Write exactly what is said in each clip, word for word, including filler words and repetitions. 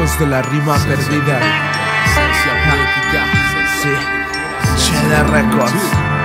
Hijos de la rima perdida. Sí, Cheddar Records.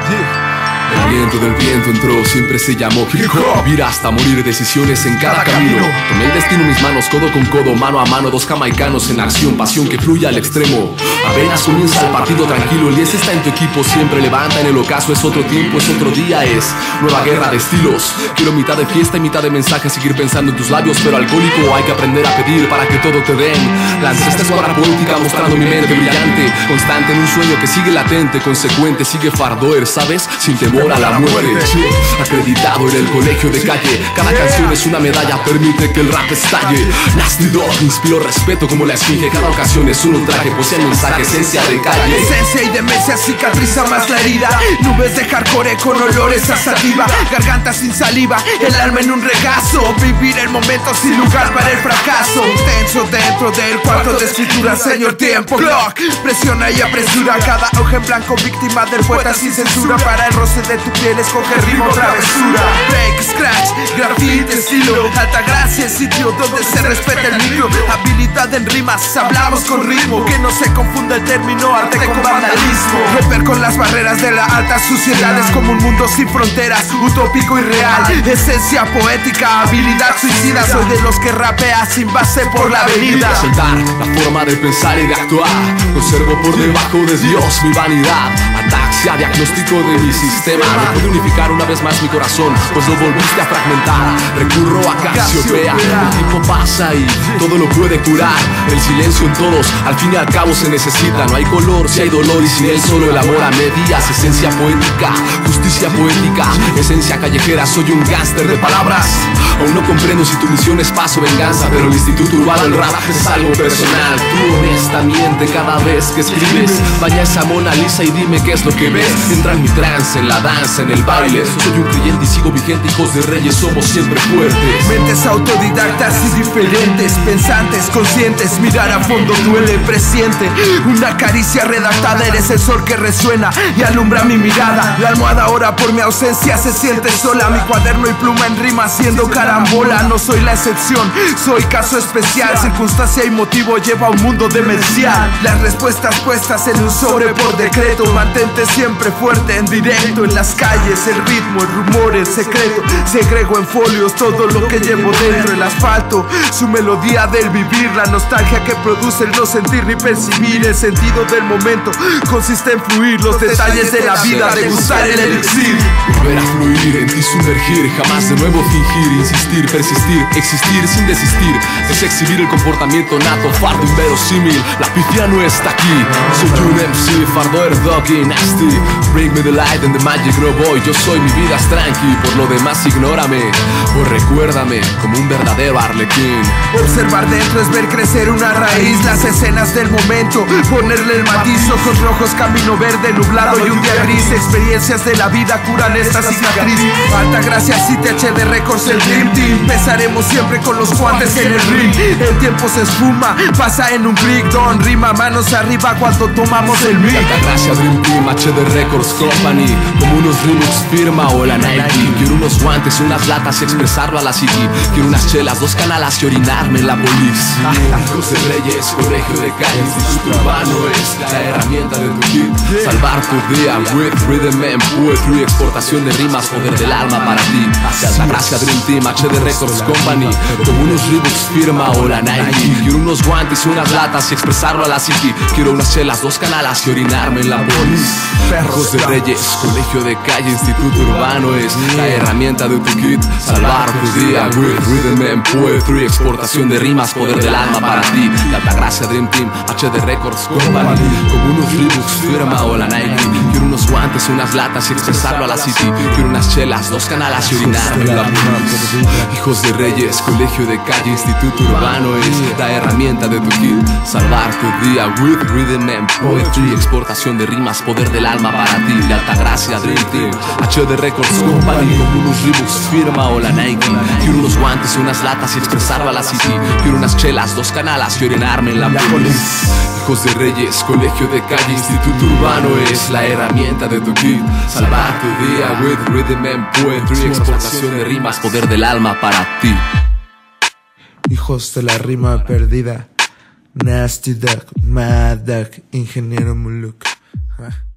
El viento del viento entró, siempre se llamó hip hop. Vivir hasta morir, decisiones en cada camino. Tomé el destino en mis manos, codo con codo, mano a mano. Dos jamaicanos en acción, pasión que fluye al extremo. Apenas comienza el partido tranquilo. El diez está en tu equipo, siempre levanta en el ocaso. Es otro tiempo, es otro día, es nueva guerra de estilos. Quiero mitad de fiesta y mitad de mensaje, seguir pensando en tus labios, pero alcohólico. Hay que aprender a pedir para que todo te den. Lancé esta escuadra poética mostrando mi mente brillante, constante en un sueño que sigue latente, consecuente, sigue fardoer, ¿sabes? Sin temor a la muerte. Acreditado en el colegio de calle, cada canción es una medalla, permite que el rap estalle. Nasty Dog inspiró respeto como la esfinge, cada ocasión es un ultraje, posee mensaje, esencia de calle. Esencia y demencia cicatriza más la herida. Nubes de hardcore con olores a sativa, garganta sin saliva, el alma en un regazo. Vivir el momento sin lugar para el fracaso. Tenso dentro del cuarto de escritura, señor tiempo clock. Presiona y apresura cada hoja en blanco, víctima del poeta sin censura. Para el roce de tu piel escoge ritmo, travesura. Break, scratch, graffiti, estilo. Alta gracia, el sitio donde se respeta el micro. Habilidad en rimas, hablamos con ritmo. Que no se confunda el término arte con vandalismo. Romper con las barreras de la alta sociedad. Es como un mundo sin fronteras, utópico y real. Esencia poética, habilidad suicida. Soy de los que rapea sin base por la avenida. Presentar la forma de pensar y de actuar. Conservo por debajo de Dios mi vanidad. Ataxia, diagnóstico de mi sistema. No puedo unificar una vez más mi corazón, pues lo volviste a fragmentar. Recurro a Casiopea, el tiempo pasa y todo lo puede curar. El silencio en todos, al fin y al cabo se necesita. No hay color si hay dolor y sin él solo el amor a medias. Esencia poética, justicia poética, esencia callejera, soy un gángster de palabras. Aún no comprendo si tu misión es paz o venganza, pero el instituto urbano del rap es algo personal. Tú honestamente cada vez que escribes, vaya esa Mona Lisa y dime qué es lo que ves. Entra en mi trance, en la danza, en el baile. Soy un creyente y sigo vigente, hijos de reyes, somos siempre fuertes. Mentes autodidactas y diferentes, pensantes, conscientes, mirar a fondo duele, presiente. Una caricia redactada, eres el sol que resuena y alumbra mi mirada. La almohada ahora por mi ausencia se siente sola. Mi cuaderno y pluma en rima haciendo carambola. No soy la excepción, soy caso especial. Circunstancia y motivo lleva a un mundo demencial. Las respuestas puestas en un sobre por decreto. Mantente siempre fuerte en directo, en las calles, el ritmo, el rumor, el secreto. Segrego en folios todo lo que llevo dentro. El asfalto, su melodía del vivir. La nostalgia que produce el no sentir ni percibir. El sentido del momento consiste en fluir los detalles de la vida, degustar el elixir. Volver a fluir, en ti sumergir, jamás de nuevo fingir, insistir, persistir, existir sin desistir. Es exhibir el comportamiento nato, fardo inverosímil. La pifia no está aquí. Soy un M C, fardoer, doggy, nasty. Bring me the light and the magic, no voy. Yo soy mi vida es tranqui, por lo demás ignórame o recuérdame como un verdadero arlequín. Observar dentro es ver crecer una raíz, las escenas del momento, ponerle el matiz. Ojos rojos, camino verde, nublado y un día gris. Experiencias de la vida curan esta cicatriz. Alta gracia, C T H D Records, el Dream Team. Empezaremos siempre con los guantes en el ring. El tiempo se esfuma, pasa en un breakdown. Rima manos arriba cuando tomamos el mic. Alta gracia, Dream Team, H D Records Company. Como unos remix firma o la Nike. Quiero unos guantes, unas latas y expresarlo a la City. Quiero unas chelas, dos canalas y orinarme en la policía. Hijos de reyes, colegio de calle, instituto urbano es la herramienta de tu hit. Salvar tu día with rhythm and poetry. Exportación de rimas, poder del alma para ti. Alta gracia, Dream Team, H D Records Company. Como unos remix firma o la Nike. Quiero unos guantes y unas latas y expresarlo a la City. Quiero unas chelas, dos canalas y orinarme en la policía. Hijos de reyes, colegio de calle, instituto urbano es la herramienta de tu kit. Salvar tu día with rhythm and poetry. Exportación de rimas, poder del alma para ti. De alta gracia, Dream Team, H D Records Company. Como unos remix firma o la Nike. Quiero unos guantes, unas latas y expresarlo a la City. Quiero unas chelas, dos canalas y orinarme en la policía. Hijos de reyes, colegio de calle, instituto urbano es la herramienta de tu kit. Salvar tu día with rhythm and poetry. Exportación de rimas, poder del alma para ti. De alta gracia, Dream Team, H D Records Company. Como unos remix firma o la Nike. Quiero unos guantes y unas latas y expresarlo a la City. Quiero unas chelas, dos canalas y orinarme en la policía. Hijos de reyes, colegio de calle, instituto urbano es la herramienta de tu kit. Salvar tu día with rhythm and poetry. Exportación de rimas, poder del alma para ti. Hijos de la rima perdida. Nasty Dog, Mad Dog, Ingeniero Muluk.